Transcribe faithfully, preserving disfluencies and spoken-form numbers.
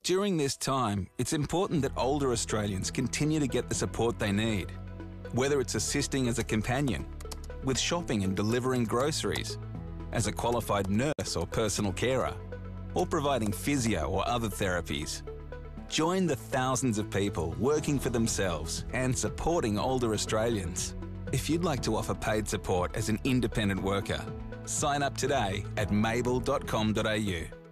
During this time, it's important that older Australians continue to get the support they need, whether it's assisting as a companion, with shopping and delivering groceries, as a qualified nurse or personal carer, or providing physio or other therapies. Join the thousands of people working for themselves and supporting older Australians. If you'd like to offer paid support as an independent worker, sign up today at mable dot com dot a u.